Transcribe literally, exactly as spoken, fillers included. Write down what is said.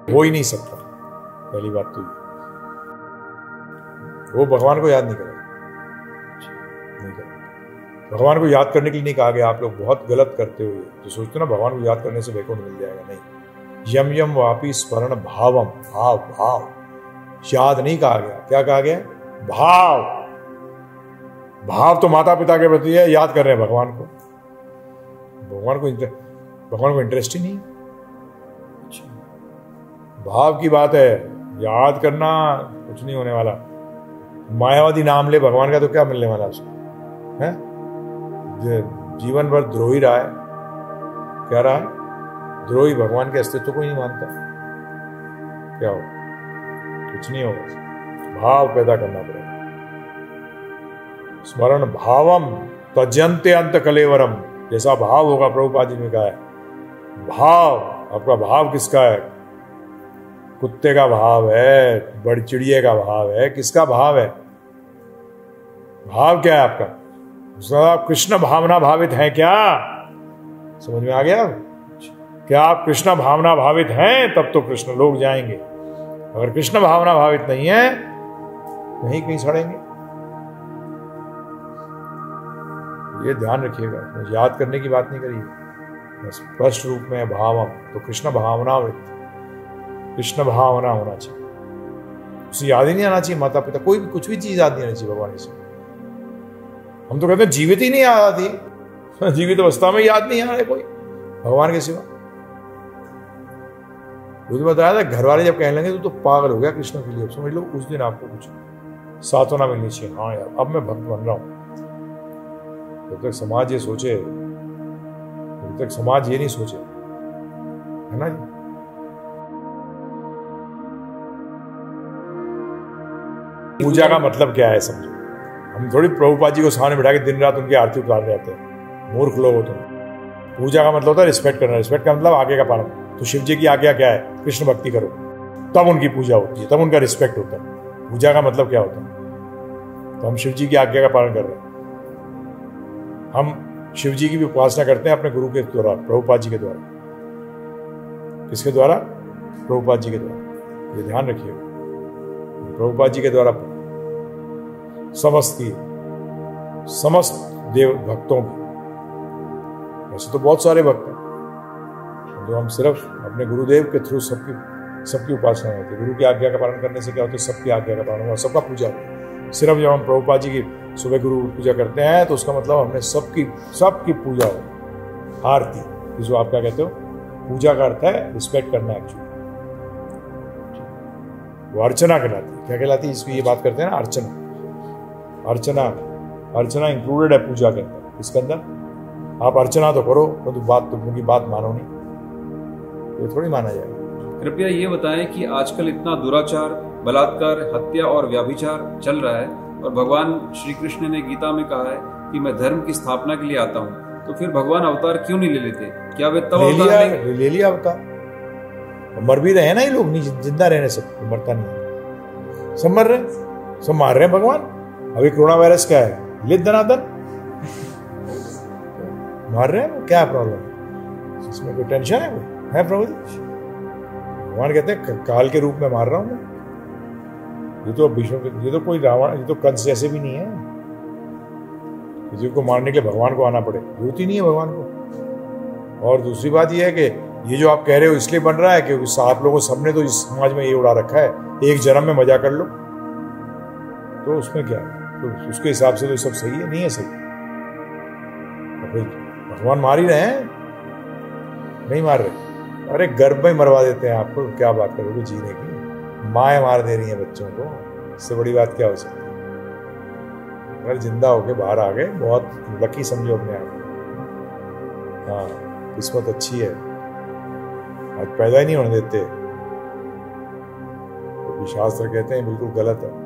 हो ही नहीं सकता। पहली बात तो ये, वो भगवान को याद नहीं करेगा, नहीं करेगा। भगवान को याद करने के लिए नहीं कहा गया। आप लोग बहुत गलत करते हो जो सोचते हो ना भगवान को याद करने से वैकुंठ मिल जाएगा। नहीं, यम यम वापी स्मरण भावम, भाव भाव, याद नहीं कहा गया। क्या कहा गया? भाव। भाव तो माता पिता के प्रति है, याद कर रहे हैं भगवान को। भगवान को भगवान को इंटरेस्ट ही नहीं। भाव की बात है, याद करना कुछ नहीं होने वाला। मायावादी नाम ले भगवान का तो क्या मिलने वाला उसको है? जीवन भर द्रोही रहा है। क्या रहा है? द्रोही, भगवान के अस्तित्व को ही नहीं मानता। क्या हो? कुछ नहीं होगा। भाव पैदा करना पड़ेगा। स्मरण भावम तजंते अंत कलेवरम, जैसा भाव होगा प्रभुपाद जी ने कहा है। भाव, आपका भाव किसका है? कुत्ते का भाव है, बड़ी चिड़िया का भाव है, किसका भाव है? भाव क्या है आपका? आप कृष्ण भावना भावित हैं क्या? समझ में आ गया? क्या आप कृष्ण भावना भावित हैं? तब तो कृष्ण लोग जाएंगे। अगर कृष्ण भावना भावित नहीं है, नहीं कहीं सड़ेंगे। ये ध्यान रखिएगा। याद करने की बात नहीं करिए, स्पष्ट रूप में भावम, तो कृष्ण भावना, कृष्ण भावना होना चाहिए। उसे याद ही नहीं आना चाहिए माता पिता, कोई भी कुछ भी चीज याद नहीं आनी चाहिए भगवान से। हम तो कहते हैं जीवित ही नहीं याद आती, जीवित अवस्था में याद नहीं आ रहे कोई भगवान के सिवा। मुझे बताया था घर वाले जब कहने लगे तो, तो पागल हो गया कृष्ण के लिए। समझ लो उस दिन आपको कुछ सात्वना मिलनी चाहिए। हाँ यार, अब मैं भक्त बन रहा हूं। जब तक समाज ये सोचे, जब तक समाज ये नहीं सोचे, है ना जी? पूजा का मतलब क्या है समझो। हम थोड़ी प्रभुपाद जी को सामने बिठा के दिन रात उनकी आरती उतार रहे हैं, मूर्ख लोग हो तुम। पूजा का मतलब होता है रिस्पेक्ट करना। रिस्पेक्ट का मतलब आगे का पालन। तो शिव जी की आज्ञा क्या है? कृष्ण भक्ति करो, तब उनकी पूजा होती है, तब उनका रिस्पेक्ट होता है। पूजा का मतलब क्या होता है? तो हम शिव जी की आज्ञा का पालन कर रहे हैं। हम शिव जी की भी उपासना करते हैं अपने गुरु के द्वारा, प्रभुपाद जी के द्वारा। किसके द्वारा? प्रभुपाद जी के द्वारा। ये ध्यान रखिएगा, प्रभुपाद जी के द्वारा समस्त की समस्त देव भक्तों की। वैसे तो बहुत सारे भक्त हैं, जो हम सिर्फ अपने गुरुदेव के थ्रू सबकी सबकी उपासना होती है। गुरु की आज्ञा का पालन करने से क्या होता है? सबकी आज्ञा का पालन हुआ, सबका पूजा हुआ। सिर्फ जब हम प्रभुपाद जी की सुबह गुरु पूजा करते हैं तो उसका मतलब हमने सबकी सबकी पूजा हो, आरती, जिसको आप क्या कहते हो? पूजा का अर्थ है रिस्पेक्ट करना। एक्चुअली वो अर्चना कहलाती है। क्या कहलाती है? इसकी ये बात करते हैं ना, अर्चना। अर्चना अर्चना इंक्लूडेड है पूजा के अंदर। इसके अंदर आप अर्चना तो करो, तो बात तो उनकी बात मानो नहीं, ये थोड़ी माना जाएगा। कृपया ये बताएं कि आजकल इतना दुराचार, बलात्कार, हत्या और व्याभिचार चल रहा है, और भगवान श्री कृष्ण ने गीता में कहा है कि मैं धर्म की स्थापना के लिए आता हूँ, तो फिर भगवान अवतार क्यों नहीं ले लेते? क्या वे तब ले लिया, ले, ले लिया अवतार। मर भी रहे ना ये लोग, नहीं जिंदा रहने से मरता नहीं, सब मर रहे, सब मार रहे हैं भगवान। अभी कोरोना वायरस क्या है? लिद दनादन मार रहे हैं, क्या प्रॉब्लम? इसमें कोई टेंशन है? कोई है प्रभु जी? भगवान कहते हैं काल के रूप में मार रहा हूं मैं। ये तो भीष्म, ये तो कोई रावण, ये तो कंस जैसे भी नहीं है। किसी को मारने के लिए भगवान को आना पड़े, जरूरत ही नहीं है भगवान को। और दूसरी बात ये है कि ये जो आप कह रहे हो इसलिए बन रहा है क्योंकि आप लोगों सबने तो इस समाज में ये उड़ा रखा है, एक जन्म में मजा कर लो, तो उसमें क्या है? तो उसके हिसाब से तो सब सही है? नहीं है सही। तो भगवान मार ही रहे हैं, नहीं मार रहे। अरे गर्भ में मरवा देते हैं आपको, क्या बात करोगे जीने की? माएँ मार दे रही हैं बच्चों को, इससे बड़ी बात क्या हो सकती है? अगर जिंदा होके बाहर आ गए, बहुत लकी समझो अपने आप को। हाँ, किस्मत अच्छी है, आज पैदा ही नहीं होने देते। तो शास्त्र कहते हैं बिल्कुल गलत है।